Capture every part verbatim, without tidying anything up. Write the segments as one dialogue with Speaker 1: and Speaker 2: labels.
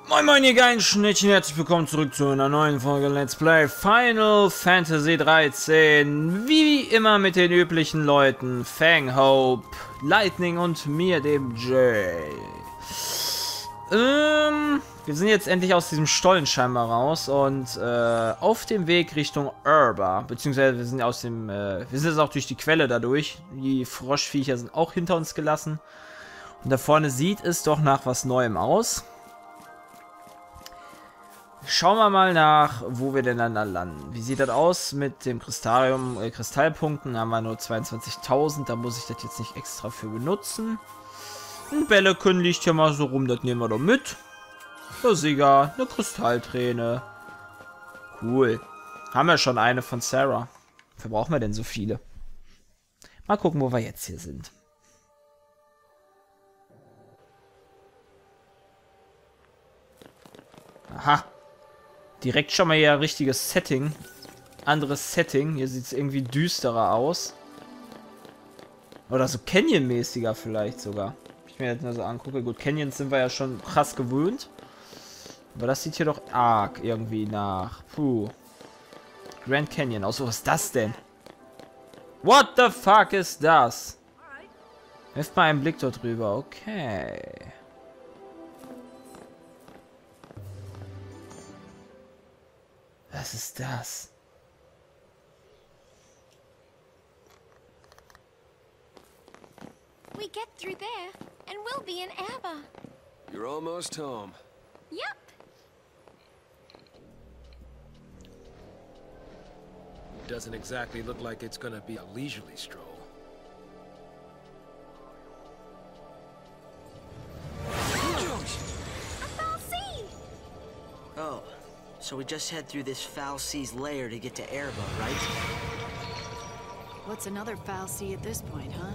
Speaker 1: Moin moin ihr geilen Schnittchen, herzlich willkommen zurück zu einer neuen Folge Let's Play Final Fantasy dreizehn. Wie immer mit den üblichen Leuten, Fang, Hope, Lightning und mir, dem Jay. Ähm, wir sind jetzt endlich aus diesem Stollen scheinbar raus und äh, auf dem Weg Richtung Urba, beziehungsweise wir sind aus dem, äh, wir sind jetzt auch durch die Quelle dadurch. Die Froschviecher sind auch hinter uns gelassen. Und da vorne sieht es doch nach was Neuem aus. Schauen wir mal nach, wo wir denn dann landen. Wie sieht das aus mit dem Kristallium, äh, Kristallpunkten? Da haben wir nur zweiundzwanzigtausend, da muss ich das jetzt nicht extra für benutzen. Ein Bällekün liegt hier mal so rum, das nehmen wir doch mit. Der Sieger, eine Kristallträne. Cool. Haben wir schon eine von Sarah. Wofür brauchen wir denn so viele? Mal gucken, wo wir jetzt hier sind. Aha. Direkt schon mal hier ein richtiges Setting. Anderes Setting. Hier sieht es irgendwie düsterer aus. Oder so Canyon-mäßiger vielleicht sogar. Wenn ich mir jetzt mal so angucke. Gut, Canyons sind wir ja schon krass gewöhnt. Aber das sieht hier doch arg irgendwie nach. Puh. Grand Canyon. Außer was ist das denn? What the fuck ist das? Werft mal einen Blick dort drüber. Okay. Was ist das?
Speaker 2: We get through there, and we'll be in Abba.
Speaker 3: You're almost home.
Speaker 2: Yep.
Speaker 3: Doesn't exactly look like it's gonna be a leisurely stroll.
Speaker 2: A Fal'Cie!
Speaker 4: Oh, so we just head through this Fal'Cie's lair to get to Erba, right?
Speaker 5: What's another Fal'Cie at this point, huh?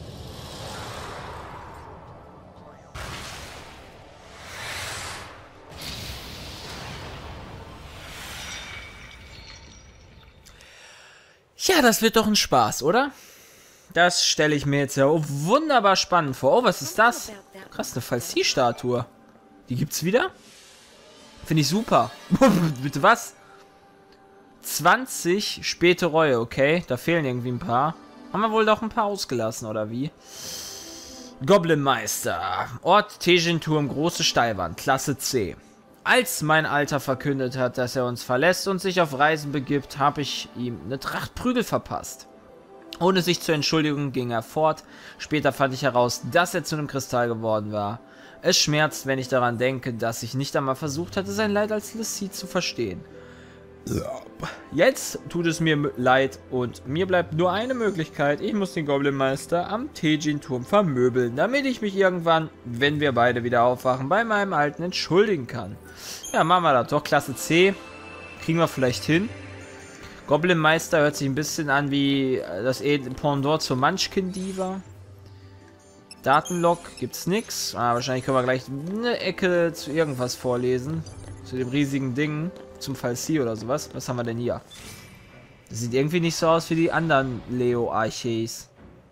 Speaker 1: Ja, das wird doch ein Spaß, oder? Das stelle ich mir jetzt ja wunderbar spannend vor. Oh, was ist das? Krass, eine Fal'Cie-Statue. Die gibt's wieder? Finde ich super. Bitte was? zwanzig späte Reue, okay. Da fehlen irgendwie ein paar. Haben wir wohl doch ein paar ausgelassen, oder wie? Goblinmeister. Ort Tegin-Turm, große Steilwand, Klasse C. Als mein Alter verkündet hat, dass er uns verlässt und sich auf Reisen begibt, habe ich ihm eine Tracht Prügel verpasst. Ohne sich zu entschuldigen, ging er fort. Später fand ich heraus, dass er zu einem Kristall geworden war. Es schmerzt, wenn ich daran denke, dass ich nicht einmal versucht hatte, sein Leid als l'Cie zu verstehen. Jetzt tut es mir leid und mir bleibt nur eine Möglichkeit. Ich muss den Goblinmeister am Tegin-Turm vermöbeln, damit ich mich irgendwann, wenn wir beide wieder aufwachen, bei meinem Alten entschuldigen kann. Ja, machen wir das doch. Klasse C. Kriegen wir vielleicht hin. Goblinmeister hört sich ein bisschen an wie das Pendant zur Munchkin-Diva. Datenlog gibt's nix. Ah, wahrscheinlich können wir gleich eine Ecke zu irgendwas vorlesen. Zu dem riesigen Ding. Zum Fal'Cie oder sowas. Was haben wir denn hier? Das sieht irgendwie nicht so aus wie die anderen Leo-Arches.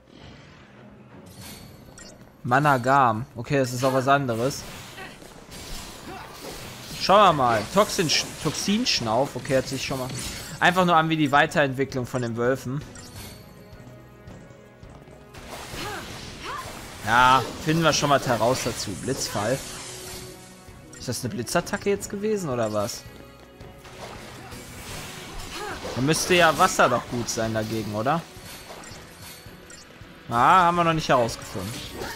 Speaker 1: Managam. Okay, das ist auch was anderes. Schauen wir mal. Toxin, Toxinschnauf. Okay, hört sich schon mal einfach nur an wie die Weiterentwicklung von den Wölfen. Ja, finden wir schon mal heraus dazu. Blitzfall. Ist das eine Blitzattacke jetzt gewesen oder was? Da müsste ja Wasser doch gut sein dagegen, oder? Ah, haben wir noch nicht herausgefunden.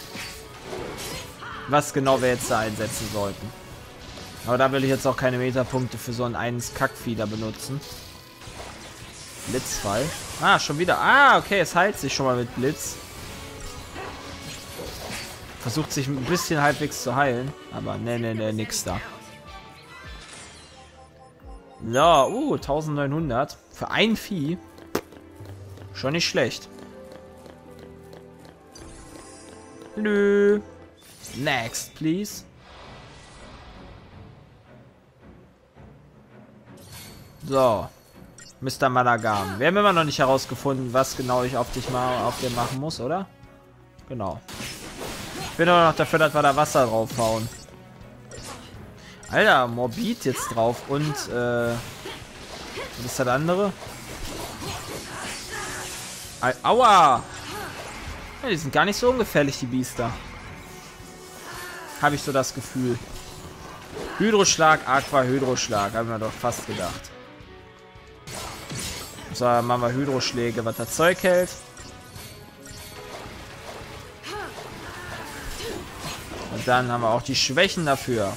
Speaker 1: Was genau wir jetzt da einsetzen sollten. Aber da will ich jetzt auch keine Metapunkte für so ein eines Kackvieh da benutzen. Blitzfall. Ah, schon wieder. Ah, okay, es heilt sich schon mal mit Blitz. Versucht sich ein bisschen halbwegs zu heilen. Aber ne, ne, ne, nix da. Ja, uh, eintausendneunhundert. Für ein Vieh. Schon nicht schlecht. Nö. Next, please. So. Mister Managam. Wir haben immer noch nicht herausgefunden, was genau ich auf dich mal auf dir machen muss, oder? Genau. Ich bin aber noch dafür, dass wir da Wasser draufhauen. Alter, Morbid jetzt drauf und, äh... was ist das andere? Aua! Ja, die sind gar nicht so ungefährlich, die Biester. Habe ich so das Gefühl. Hydroschlag, Aqua, Hydroschlag. Haben wir doch fast gedacht. So, dann machen wir Hydroschläge, was das Zeug hält. Und dann haben wir auch die Schwächen dafür.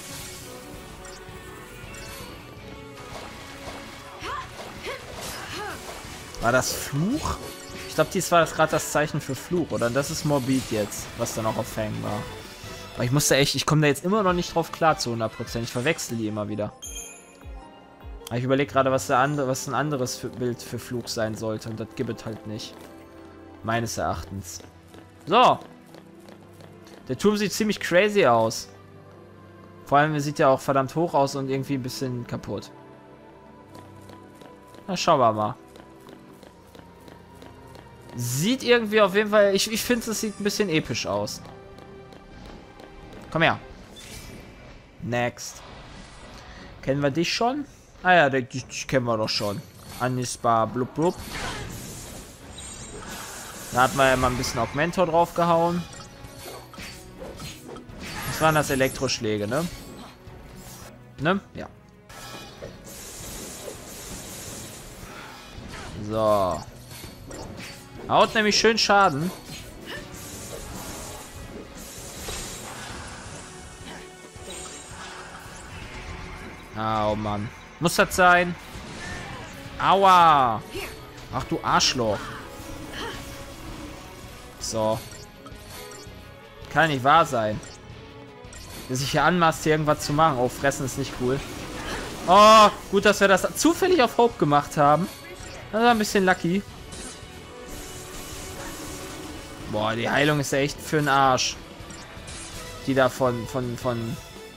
Speaker 1: War das Fluch? Ich glaube, dies war das gerade das Zeichen für Fluch, oder? Das ist Morbid jetzt, was dann auch auf Fang war. Aber ich musste echt, ich komme da jetzt immer noch nicht drauf klar zu hundert Prozent. Ich verwechsel die immer wieder. Aber ich überlege gerade, was, der andere, was ein anderes für Bild für Fluch sein sollte. Und das gibt es halt nicht. Meines Erachtens. So. Der Turm sieht ziemlich crazy aus. Vor allem, er sieht ja auch verdammt hoch aus und irgendwie ein bisschen kaputt. Na, schauen wir mal. Sieht irgendwie auf jeden Fall... Ich, ich finde, es sieht ein bisschen episch aus. Komm her. Next. Kennen wir dich schon? Ah ja, die, die kennen wir doch schon. Anisbar blub blub. Da hat man ja mal ein bisschen Augmentor draufgehauen. Das waren das Elektroschläge, ne? Ne? Ja. So. Haut nämlich schön Schaden. Oh Mann. Muss das sein? Aua. Ach du Arschloch. So. Kann nicht wahr sein. Der sich hier anmaßt, hier irgendwas zu machen. Oh, fressen ist nicht cool. Oh, gut, dass wir das zufällig auf Hope gemacht haben. Das war ein bisschen lucky. Boah, die Heilung ist ja echt für den Arsch. Die da von, von, von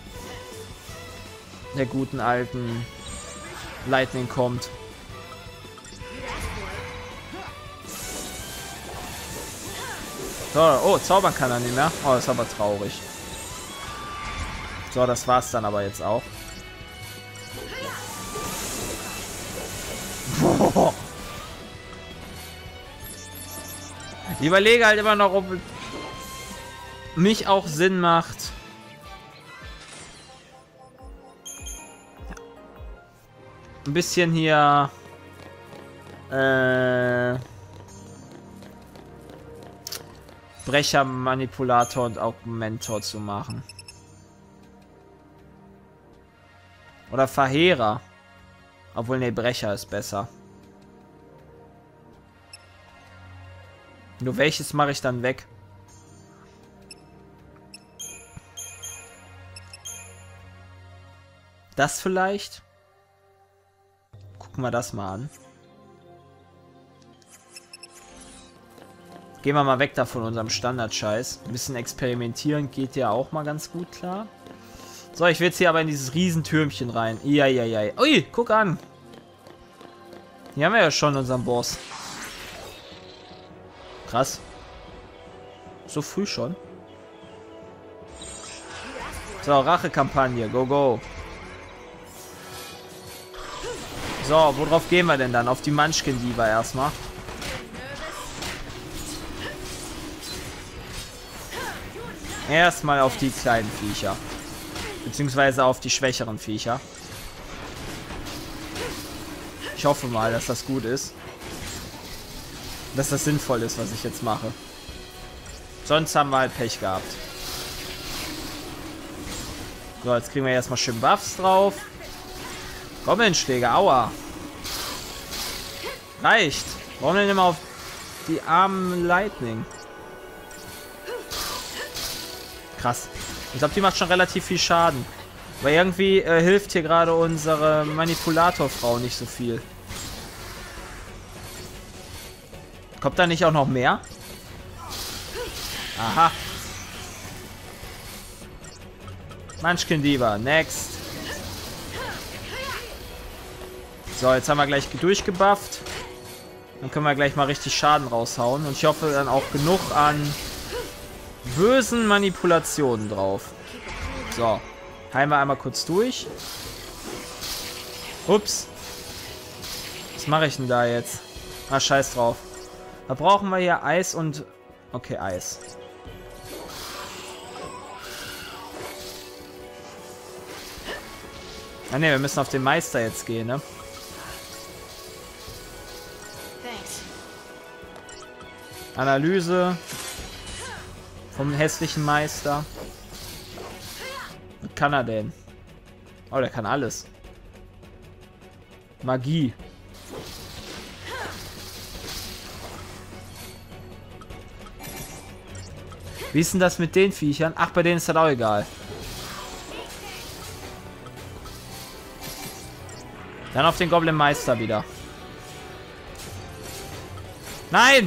Speaker 1: der guten alten Lightning kommt. So, oh, zaubern kann er nicht mehr. Oh, das ist aber traurig. So, das war's dann aber jetzt auch. Boah. Ich überlege halt immer noch, ob mich auch Sinn macht. Ein bisschen hier äh, Brecher, Manipulator und Augmentor zu machen. Oder Verheerer. Obwohl, ne, Brecher ist besser. Nur welches mache ich dann weg? Das vielleicht? Gucken wir das mal an. Gehen wir mal weg da von unserem Standard-Scheiß. Ein bisschen experimentieren geht ja auch mal ganz gut, klar. So, ich will jetzt hier aber in dieses Riesentürmchen rein. Iaiaiai. Ui, guck an. Hier haben wir ja schon unseren Boss. Krass. So früh schon. So, Rachekampagne. Go, go. So, worauf gehen wir denn dann? Auf die Munchkin-Diva erstmal. Erstmal auf die kleinen Viecher. Beziehungsweise auf die schwächeren Viecher. Ich hoffe mal, dass das gut ist. Dass das sinnvoll ist, was ich jetzt mache. Sonst haben wir halt Pech gehabt. So, jetzt kriegen wir erstmal schön Buffs drauf. Goblin-Schläge, aua. Reicht. Warum denn immer auf die armen Lightning? Krass. Ich glaube, die macht schon relativ viel Schaden. Aber irgendwie äh, hilft hier gerade unsere Manipulatorfrau nicht so viel. Kommt da nicht auch noch mehr? Aha. Munchkin Diva, next. So, jetzt haben wir gleich durchgebufft. Dann können wir gleich mal richtig Schaden raushauen. Und ich hoffe dann auch genug an bösen Manipulationen drauf. So. Heilen wir einmal kurz durch. Ups. Was mache ich denn da jetzt? Ah, scheiß drauf. Da brauchen wir hier Eis und... Okay, Eis. Ah ne, wir müssen auf den Meister jetzt gehen, ne?
Speaker 5: Thanks.
Speaker 1: Analyse vom hässlichen Meister. Was kann er denn? Oh, der kann alles. Magie. Wie ist denn das mit den Viechern? Ach, bei denen ist das auch egal. Dann auf den Goblin Meister wieder. Nein!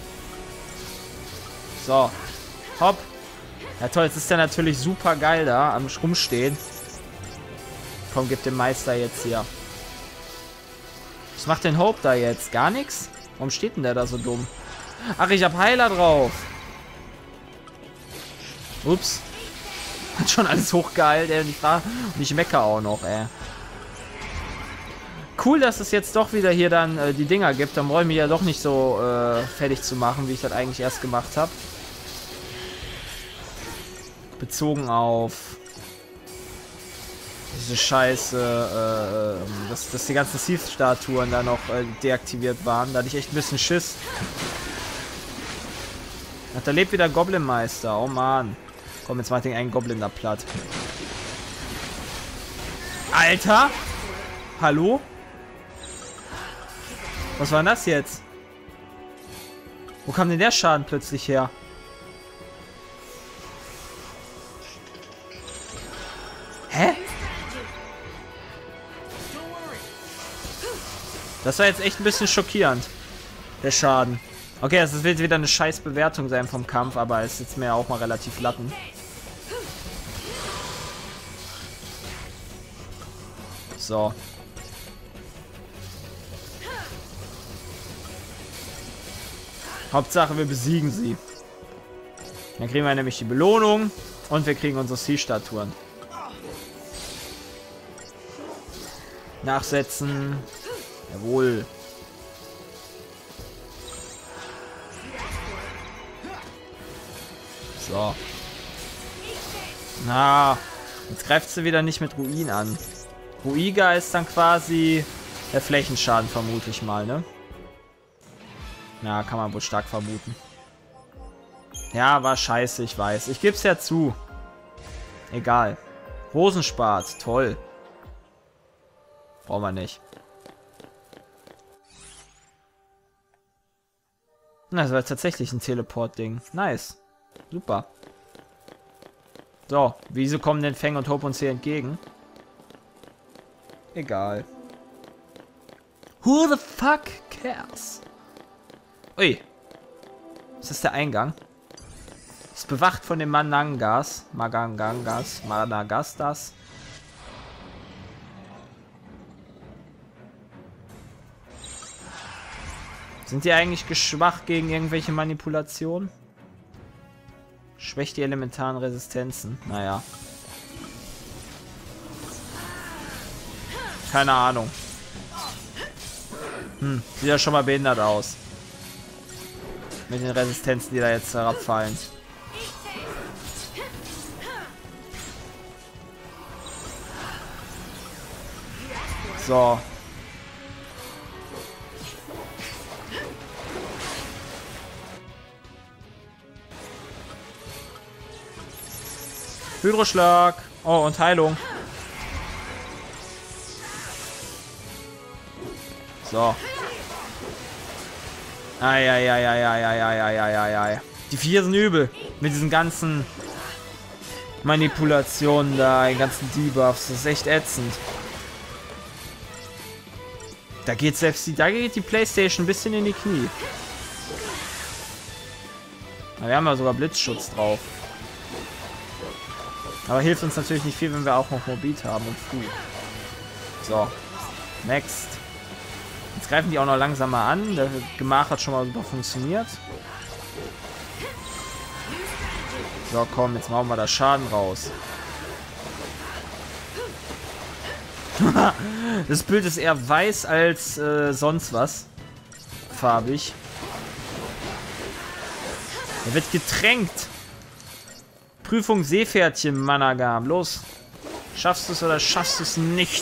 Speaker 1: So. Hopp. Ja toll, jetzt ist der natürlich super geil da am Rumstehen. Komm, gib dem Meister jetzt hier. Was macht denn Hope da jetzt? Gar nichts? Warum steht denn der da so dumm? Ach, ich hab Heiler drauf. Ups. Hat schon alles hochgeheilt, ey. Und ich, war, und ich mecker auch noch, ey. Cool, dass es jetzt doch wieder hier dann äh, die Dinger gibt. Dann brauche ich mich ja doch nicht so äh, fertig zu machen, wie ich das eigentlich erst gemacht habe. Bezogen auf diese Scheiße, äh, dass, dass die ganzen Thief-Statuen da noch äh, deaktiviert waren. Da hatte ich echt ein bisschen Schiss. Ach, da lebt wieder Goblin-Meister. Oh Mann. Komm, jetzt mach den einen Goblin da platt. Alter! Hallo? Was war denn das jetzt? Wo kam denn der Schaden plötzlich her? Hä? Das war jetzt echt ein bisschen schockierend. Der Schaden. Okay, es wird wieder eine scheiß Bewertung sein vom Kampf, aber es ist jetzt mir auch mal relativ latten. So. Hauptsache, wir besiegen sie. Dann kriegen wir nämlich die Belohnung und wir kriegen unsere Sea-Statuen. Nachsetzen. Jawohl. So. Na, jetzt greift sie wieder nicht mit Ruin an. Ruiga ist dann quasi der Flächenschaden, vermute ich mal, ne? Ja, kann man wohl stark vermuten. Ja, war scheiße, ich weiß. Ich geb's ja zu. Egal. Rosenspat, toll. Brauchen wir nicht. Na, das war tatsächlich ein Teleport-Ding. Nice. Super. So, wieso kommen denn Fang und Hope uns hier entgegen? Egal. Who the fuck cares? Ui. Ist das der Eingang? Ist bewacht von dem Manangas. Magangangas. Managastas. Sind die eigentlich schwach gegen irgendwelche Manipulationen? Schwächt die elementaren Resistenzen. Naja. Keine Ahnung. Hm, sieht ja schon mal behindert aus. Mit den Resistenzen, die da jetzt herabfallen. So. Hydroschlag. Oh, und Heilung. So. Eieieiei. Die vier sind übel. Mit diesen ganzen Manipulationen da, den ganzen Debuffs. Das ist echt ätzend. Da geht selbst die, da geht die PlayStation ein bisschen in die Knie. Na, wir haben ja sogar Blitzschutz drauf. Aber hilft uns natürlich nicht viel, wenn wir auch noch Morbid haben und Fu. So. Next. Jetzt greifen die auch noch langsamer an. Der Gemach hat schon mal super funktioniert. So, komm, jetzt machen wir da Schaden raus. Das Bild ist eher weiß als äh, sonst was. Farbig. Er wird getränkt. Prüfung Seepferdchen, Managam. Los. Schaffst du es oder schaffst du es nicht?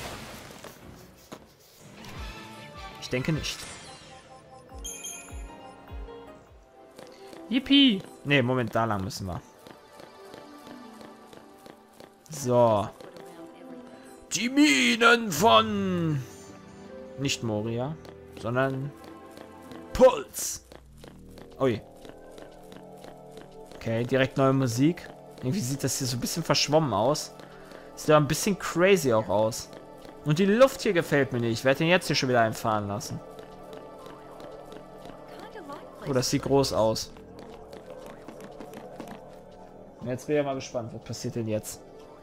Speaker 1: Ich denke nicht. Yippie. Ne, Moment, da lang müssen wir. So. Die Minen von... Nicht Moria, sondern... Puls. Ui. Okay, direkt neue Musik. Irgendwie sieht das hier so ein bisschen verschwommen aus. Sieht ja ein bisschen crazy auch aus. Und die Luft hier gefällt mir nicht. Ich werde den jetzt hier schon wieder einfahren lassen. Oh, das sieht groß aus. Und jetzt bin ich mal gespannt, was passiert denn jetzt?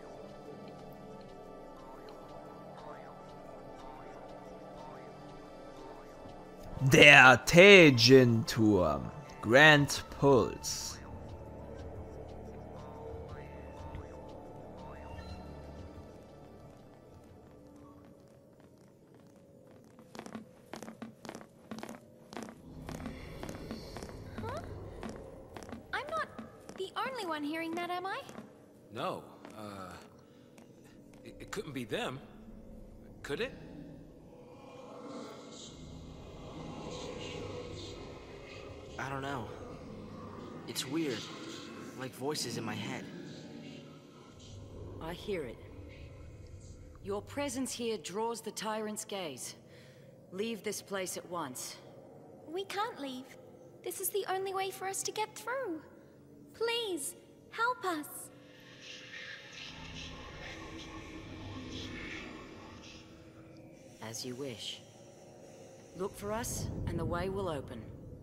Speaker 1: Der Taegin-Turm. Grand Pulse.
Speaker 2: I'm not the only one hearing that, am I?
Speaker 3: No, uh... It, it couldn't be them. Could it?
Speaker 4: I don't know. It's weird. Like voices in my head.
Speaker 5: I hear it. Your presence here draws the tyrant's gaze. Leave this place at once.
Speaker 2: We can't leave. This is the only way for us to get through. Please, help us.
Speaker 5: As you wish. Look for us, and the way will open.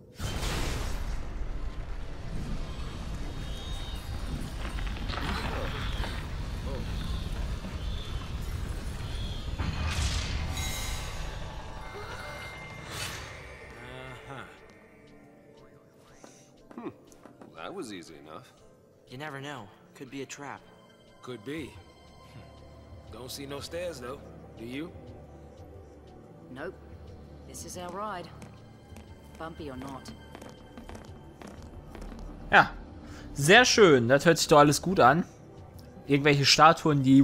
Speaker 6: That was easy enough.
Speaker 4: You never know. Could be a trap.
Speaker 3: Could be. Don't see no stairs, though. Do you?
Speaker 5: Nope. This is our ride. Bumpy or not.
Speaker 1: Ja, sehr schön. Das hört sich doch alles gut an. Irgendwelche Statuen, die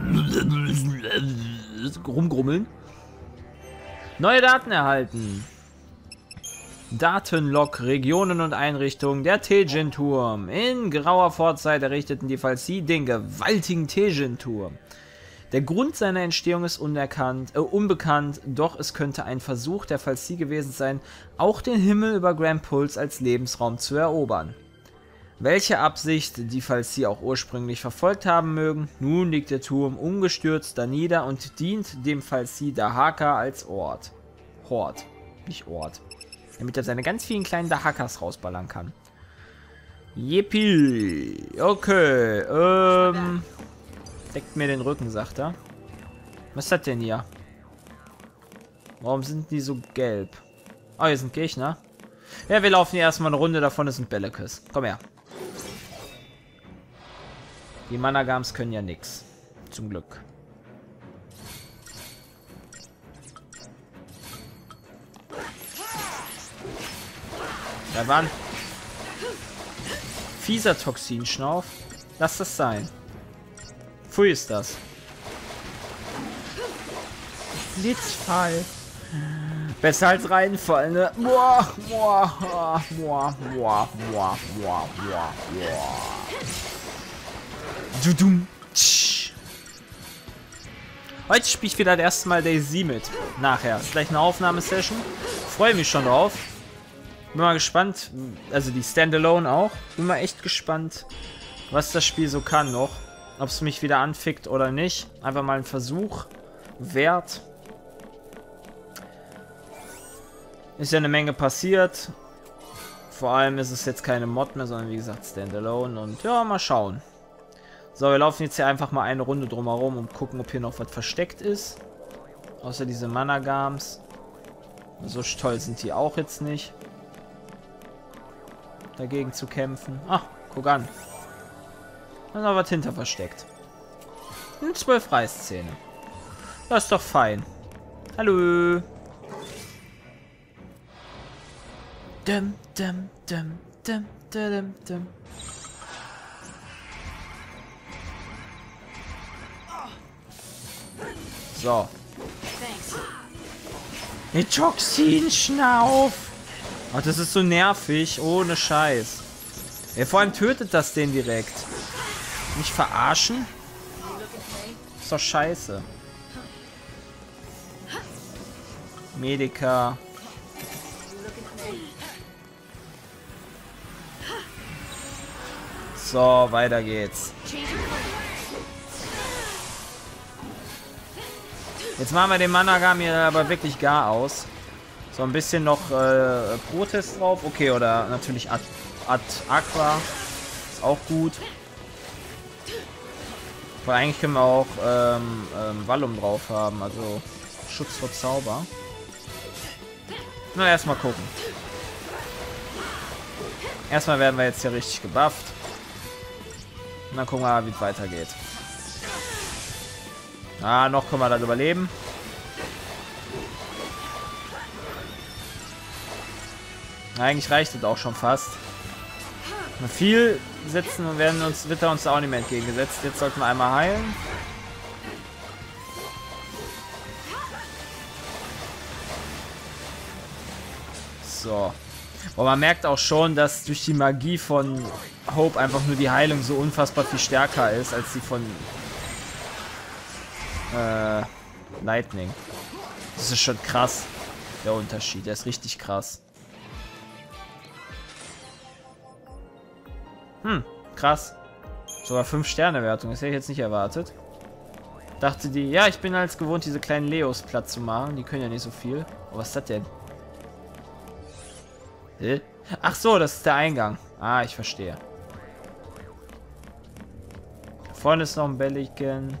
Speaker 1: rumgrummeln. Neue Daten erhalten. Datenlog, Regionen und Einrichtungen. Der Taegin-Turm. In grauer Vorzeit errichteten die Fal'Cie den gewaltigen Taegin-Turm. Der Grund seiner Entstehung ist unerkannt, äh, unbekannt, doch es könnte ein Versuch der Fal'Cie gewesen sein, auch den Himmel über Grand Pulse als Lebensraum zu erobern. Welche Absicht die Fal'Cie auch ursprünglich verfolgt haben mögen, nun liegt der Turm ungestürzt da nieder und dient dem Fal'Cie Dahaka als Ort. Hort, nicht Ort. Damit er seine ganz vielen kleinen Dahakas rausballern kann. Yippie. Okay, ähm... deckt mir den Rücken, sagt er. Was ist das denn hier? Warum sind die so gelb? Oh, hier sind Gegner. Ja, wir laufen hier erstmal eine Runde, davon ist ein Bellekes. Komm her. Die Managams können ja nix. Zum Glück. Da waren fieser Toxinschnauf. Lass das sein. Pfui ist das. Blitzfall. Besser als reinfallen, ne? Boah, boah, boah, boah, boah, boah, boah, boah. Dudum. Heute spiele ich wieder das erste Mal DayZ mit. Nachher. Ist gleich eine Aufnahmesession. Freue mich schon drauf. Bin mal gespannt. Also die Standalone auch. Bin mal echt gespannt, was das Spiel so kann noch. Ob es mich wieder anfickt oder nicht. Einfach mal ein Versuch wert. Ist ja eine Menge passiert. Vor allem ist es jetzt keine Mod mehr, sondern wie gesagt Standalone. Und ja, mal schauen. So, wir laufen jetzt hier einfach mal eine Runde drumherum und gucken, ob hier noch was versteckt ist. Außer diese Managams. So toll sind die auch jetzt nicht. Dagegen zu kämpfen. Ach, guck an. Da ist noch was hinter versteckt. Und zwölf Reißzähne. Das ist doch fein. Hallo. Dum, dum, dum, dum, dum, dum. So. Eine Toxinschnauf. Ach, das ist so nervig. Ohne Scheiß. Ja, vor allem tötet das den direkt. Nicht verarschen? Ist doch scheiße. Medica. So, weiter geht's. Jetzt machen wir den Managam hier aber wirklich gar aus. So ein bisschen noch äh, Protest drauf. Okay, oder natürlich Ad, Ad Aqua. Ist auch gut. Aber eigentlich können wir auch ähm, ähm, Vallum drauf haben. Also Schutz vor Zauber. Na, erstmal gucken. Erstmal werden wir jetzt hier richtig gebufft. Und dann gucken wir mal, wie es weitergeht. Ah, noch können wir das überleben. Eigentlich reicht es auch schon fast. Wenn wir viel setzen und werden uns, wird er uns auch nicht mehr entgegengesetzt. Jetzt sollten wir einmal heilen. So. Aber man merkt auch schon, dass durch die Magie von Hope einfach nur die Heilung so unfassbar viel stärker ist, als die von äh, Lightning. Das ist schon krass, der Unterschied. Der ist richtig krass. Hm, krass. Sogar fünf Sterne Wertung. Das hätte ich jetzt nicht erwartet. Dachte die, ja, ich bin als gewohnt, diese kleinen Leos platt zu machen. Die können ja nicht so viel. Oh, was ist das denn? Hä? Ach so, das ist der Eingang. Ah, ich verstehe. Da vorne ist noch ein Belliken.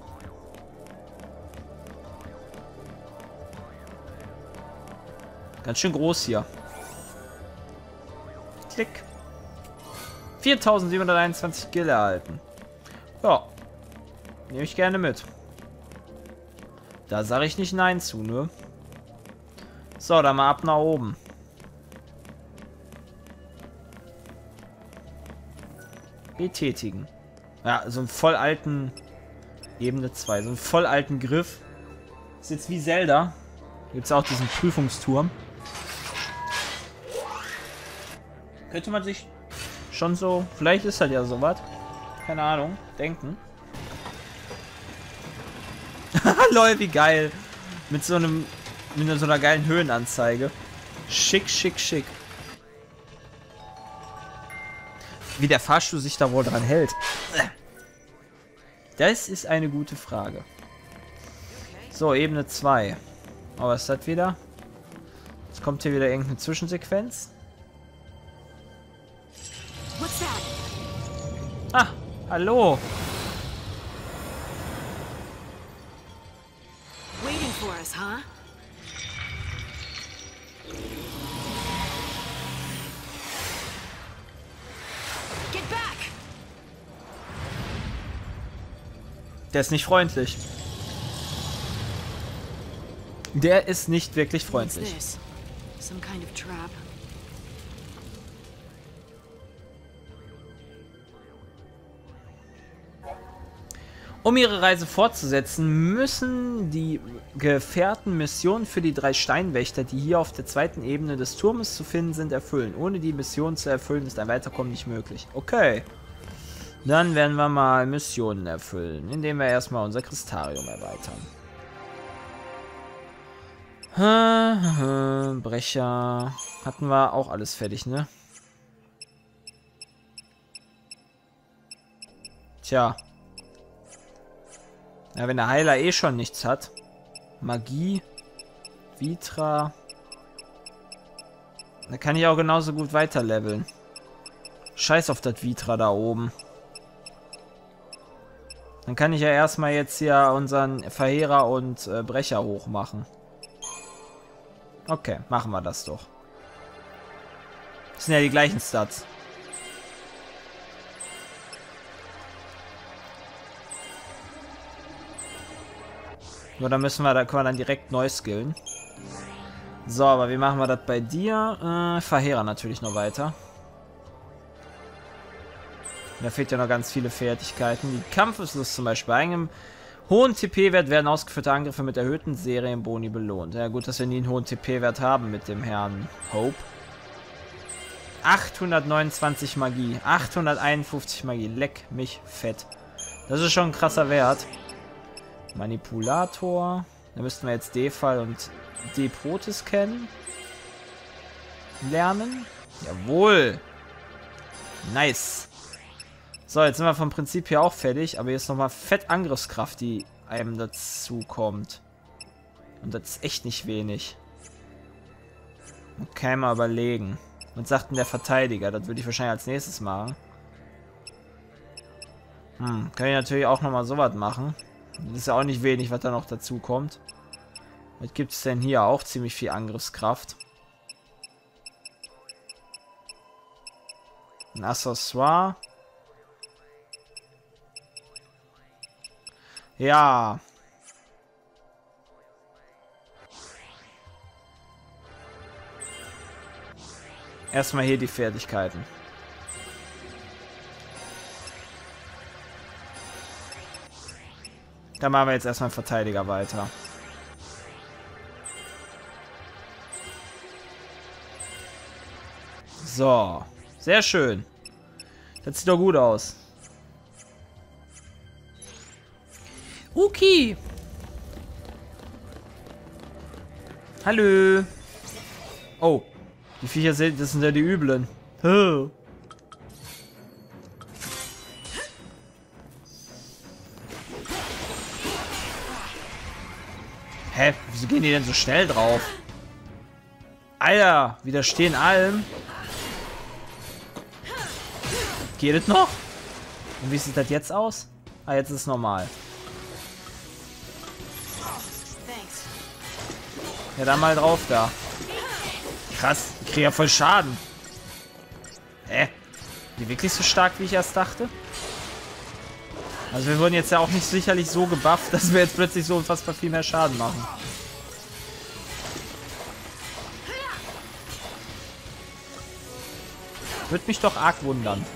Speaker 1: Ganz schön groß hier. Klick. viertausendsiebenhunderteinundzwanzig Gil erhalten. Ja. Nehme ich gerne mit. Da sage ich nicht Nein zu, ne? So, dann mal ab nach oben. Betätigen. Ja, so einen voll alten Ebene zwei. So einen voll alten Griff. Ist jetzt wie Zelda. Gibt es auch diesen Prüfungsturm. Könnte man sich schon so, vielleicht ist das ja sowas, keine Ahnung, denken. Lol, wie geil. Mit so einem, mit so einer geilen Höhenanzeige. Schick, schick, schick. Wie der Fahrstuhl sich da wohl dran hält. Das ist eine gute Frage. So, Ebene zwei. Oh, was ist das wieder? Jetzt kommt hier wieder irgendeine Zwischensequenz. Ah, hallo.
Speaker 5: Waiting for us, huh? Get back!
Speaker 1: Der ist nicht freundlich. Der ist nicht wirklich freundlich.
Speaker 5: Some kind of trap.
Speaker 1: Um ihre Reise fortzusetzen, müssen die Gefährten Missionen für die drei Steinwächter, die hier auf der zweiten Ebene des Turmes zu finden sind, erfüllen. Ohne die Mission zu erfüllen, ist ein Weiterkommen nicht möglich. Okay. Dann werden wir mal Missionen erfüllen, indem wir erstmal unser Kristarium erweitern. Brecher. Hatten wir auch alles fertig, ne? Tja. Ja, wenn der Heiler eh schon nichts hat. Magie. Vitra. Da kann ich auch genauso gut weiterleveln. Scheiß auf das Vitra da oben. Dann kann ich ja erstmal jetzt hier unseren Verheerer und äh, Brecher hochmachen. Okay, machen wir das doch. Das sind ja die gleichen Stats. Nur da müssen wir, da können wir dann direkt neu skillen. So, aber wie machen wir das bei dir? Äh, Verheerer natürlich noch weiter. Da fehlt ja noch ganz viele Fertigkeiten. Die Kampfeslust zum Beispiel. Bei einem hohen T P-Wert werden ausgeführte Angriffe mit erhöhten Serienboni belohnt. Ja gut, dass wir nie einen hohen T P-Wert haben mit dem Herrn Hope. achthundertneunundzwanzig Magie. achthunderteinundfünfzig Magie. Leck mich fett. Das ist schon ein krasser Wert. Manipulator. Da müssten wir jetzt D-Fall und D-Protis kennen. Lernen. Jawohl. Nice. So, jetzt sind wir vom Prinzip her auch fertig. Aber jetzt nochmal fett Angriffskraft, die einem dazu kommt. Und das ist echt nicht wenig. Okay, mal überlegen. Was sagt denn der Verteidiger? Das würde ich wahrscheinlich als nächstes machen. Hm, kann ich natürlich auch nochmal sowas machen. Das ist ja auch nicht wenig, was da noch dazu kommt. Was gibt es denn hier? Auch ziemlich viel Angriffskraft. Ein Accessoire. Ja. Erstmal hier die Fertigkeiten. Dann machen wir jetzt erstmal Verteidiger weiter. So. Sehr schön. Das sieht doch gut aus. Okay. Hallo. Oh. Die Viecher sind, das sind ja die Üblen. Oh. Hä? Wieso gehen die denn so schnell drauf? Alter, widerstehen allem. Geht es noch? Und wie sieht das jetzt aus? Ah, jetzt ist es normal. Ja, dann mal drauf da. Krass, ich kriege ja voll Schaden. Hä? Die wirklich so stark, wie ich erst dachte? Also wir wurden jetzt ja auch nicht sicherlich so gebufft, dass wir jetzt plötzlich so unfassbar viel mehr Schaden machen. Würde mich doch arg wundern.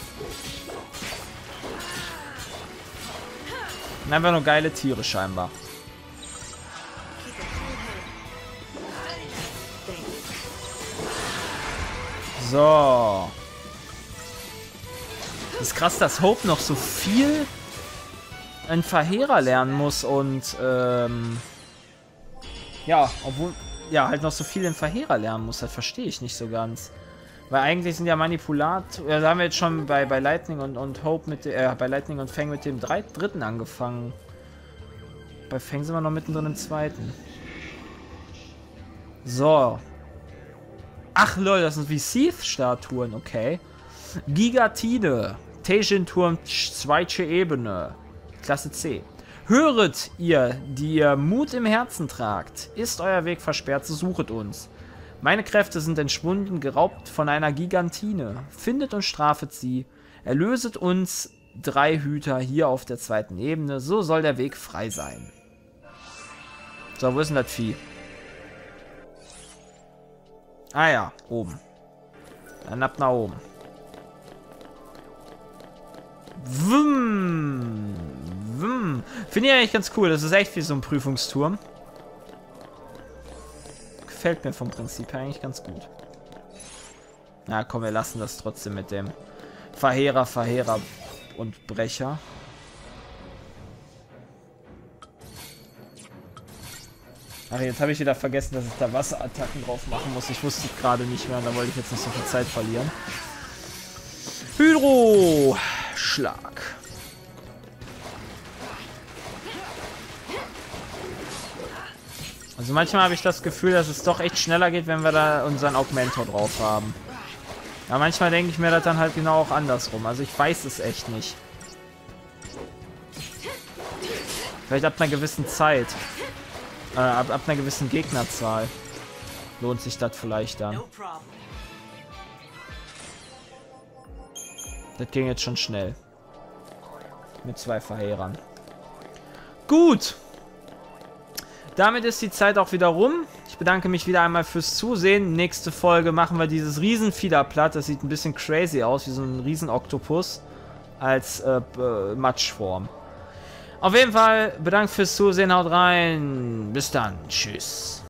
Speaker 1: Einfach nur geile Tiere scheinbar. So. Das ist krass, dass Hope noch so viel ein Verheerer lernen muss und ähm, ja, obwohl ja halt noch so viel in Verheerer lernen muss, das verstehe ich nicht so ganz. Weil eigentlich sind ja Manipulator, ja, da haben wir jetzt schon bei, bei Lightning und, und Hope mit äh, bei Lightning und Fang mit dem drei, dritten angefangen. Bei Fang sind wir noch mittendrin im zweiten. So. Ach lol, das sind wie Seath-Statuen, okay. Gigatide. Teijin-Turm zweite Ebene. Klasse C. Höret ihr, die ihr Mut im Herzen tragt. Ist euer Weg versperrt, so suchet uns. Meine Kräfte sind entschwunden, geraubt von einer Gigantine. Findet und strafet sie. Erlöset uns drei Hüter hier auf der zweiten Ebene. So soll der Weg frei sein. So, wo ist denn das Vieh? Ah ja, oben. Dann ab nach oben. Wum. Wum. Finde ich eigentlich ganz cool. Das ist echt wie so ein Prüfungsturm. Gefällt mir vom Prinzip her eigentlich ganz gut. Na komm, wir lassen das trotzdem mit dem Verheerer, Verheerer und Brecher. Ach, jetzt habe ich wieder vergessen, dass ich da Wasserattacken drauf machen muss. Ich wusste es gerade nicht mehr und da wollte ich jetzt nicht so viel Zeit verlieren. Hydro-Schlag. Also manchmal habe ich das Gefühl, dass es doch echt schneller geht, wenn wir da unseren Augmentor drauf haben. Ja, manchmal denke ich mir das dann halt genau auch andersrum. Also ich weiß es echt nicht. Vielleicht ab einer gewissen Zeit. Äh, ab, ab einer gewissen Gegnerzahl. Lohnt sich das vielleicht dann. Das ging jetzt schon schnell. Mit zwei Verheerern. Gut. damit ist die Zeit auch wieder rum. Ich bedanke mich wieder einmal fürs Zusehen. Nächste Folge machen wir dieses Riesenvieh da platt. Das sieht ein bisschen crazy aus, wie so ein Riesenoktopus als äh, äh, Matschform. Auf jeden Fall bedankt fürs Zusehen, haut rein. Bis dann. Tschüss.